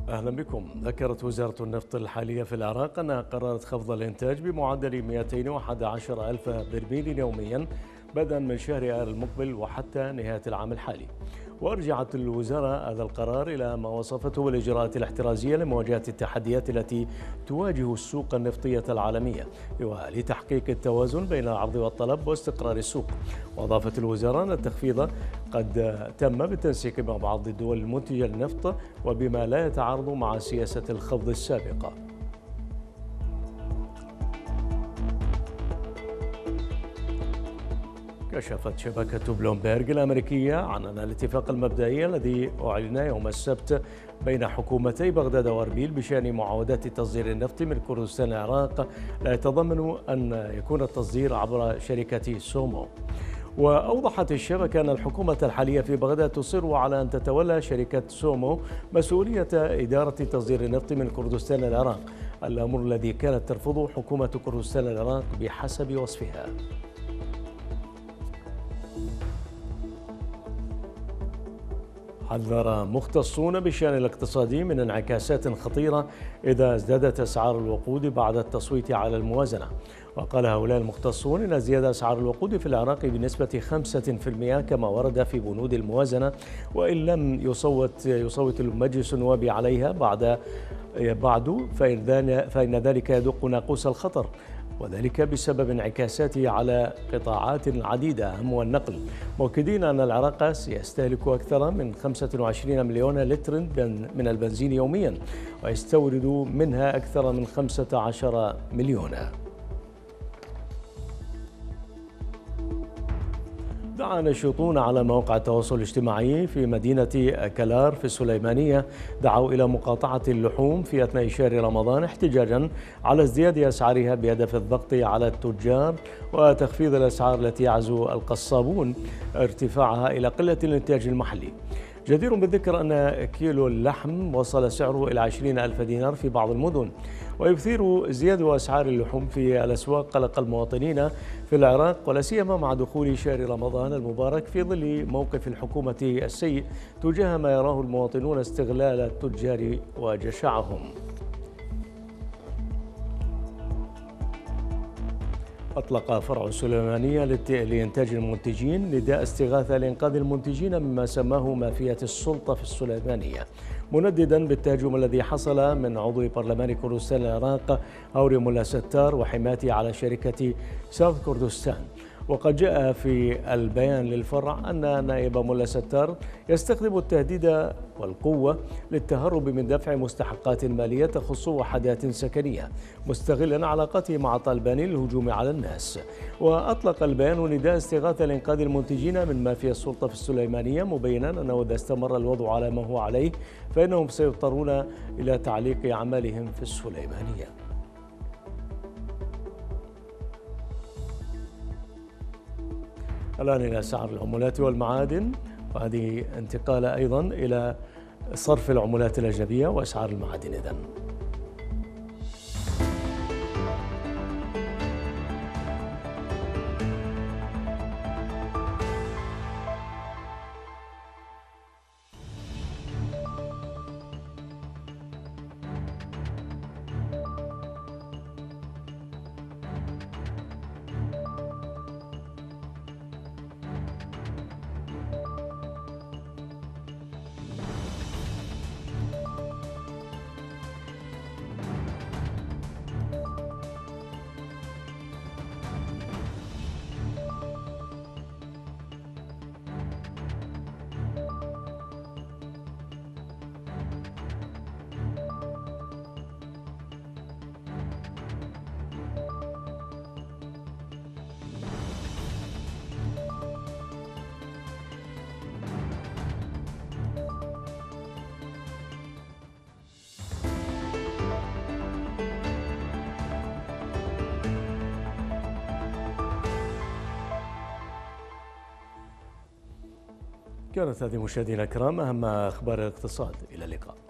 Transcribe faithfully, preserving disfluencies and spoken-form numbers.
أهلا بكم. ذكرت وزارة النفط الحالية في العراق أنها قررت خفض الإنتاج بمعدل مئتين وأحد عشر ألف برميل يوميا بدءا من شهر آيار المقبل وحتى نهاية العام الحالي. وأرجعت الوزارة هذا القرار إلى ما وصفته بالإجراءات الاحترازية لمواجهة التحديات التي تواجه السوق النفطية العالمية ولتحقيق التوازن بين العرض والطلب واستقرار السوق. وأضافت الوزارة أن التخفيض قد تم بالتنسيق مع بعض الدول المنتجة للنفط وبما لا يتعارض مع سياسة الخفض السابقة. كشفت شبكة بلومبيرغ الأمريكية عن أن الاتفاق المبدئي الذي أعلن يوم السبت بين حكومتي بغداد وأربيل بشأن معاودة تصدير النفط من كردستان العراق لا يتضمن أن يكون التصدير عبر شركة سومو. وأوضحت الشبكة أن الحكومة الحالية في بغداد تصر على أن تتولى شركة سومو مسؤولية إدارة تصدير النفط من كردستان العراق، الأمر الذي كانت ترفضه حكومة كردستان العراق بحسب وصفها. حذر مختصون بالشأن الاقتصادي من انعكاسات خطيرة إذا ازدادت أسعار الوقود بعد التصويت على الموازنة. وقال هؤلاء المختصون إن زيادة أسعار الوقود في العراق بنسبة خمسة بالمئة كما ورد في بنود الموازنة، وإن لم يصوت يصوت المجلس النواب عليها بعد بعد فإن ذلك يدق ناقوس الخطر، وذلك بسبب انعكاساته على قطاعات عديدة أهم النقل، مؤكدين أن العراق سيستهلك أكثر من خمسة وعشرين مليون لتر من البنزين يوميا ويستورد منها أكثر من خمسة عشر مليونا. دعا ناشطون على مواقع التواصل الاجتماعي في مدينة كلار في السليمانية دعوا إلى مقاطعة اللحوم في أثناء شهر رمضان احتجاجا على ازدياد أسعارها بهدف الضغط على التجار وتخفيض الأسعار التي يعزو القصابون ارتفاعها إلى قلة الإنتاج المحلي. جدير بالذكر أن كيلو اللحم وصل سعره إلى عشرين ألف دينار في بعض المدن. ويثير ازدياد أسعار اللحوم في الأسواق قلق المواطنين في العراق ولا سيما مع دخول شهر رمضان المبارك في ظل موقف الحكومة السيء تجاه ما يراه المواطنون استغلال التجار وجشعهم. أطلق فرع السليمانية لإنتاج المنتجين نداء استغاثة لإنقاذ المنتجين مما سماه مافية السلطة في السليمانية، منددا بالتهجم الذي حصل من عضو برلمان كردستان العراق هوري مولا ستار وحمايته على شركة ساوث كردستان. وقد جاء في البيان للفرع أن نائب مولا ستار يستخدم التهديد والقوة للتهرب من دفع مستحقات مالية تخص وحدات سكنية، مستغلا علاقته مع طالبان للهجوم على الناس. وأطلق البيان نداء استغاثة لإنقاذ المنتجين من مافيا السلطة في السليمانية، مبينا أنه إذا استمر الوضع على ما هو عليه فإنهم سيضطرون إلى تعليق أعمالهم في السليمانية. الآن إلى أسعار العملات والمعادن، وهذه انتقالة أيضا إلى صرف العملات الأجنبية وأسعار المعادن. إذن كانت هذه مشاهدينا الكرام أهم أخبار الاقتصاد. إلى اللقاء.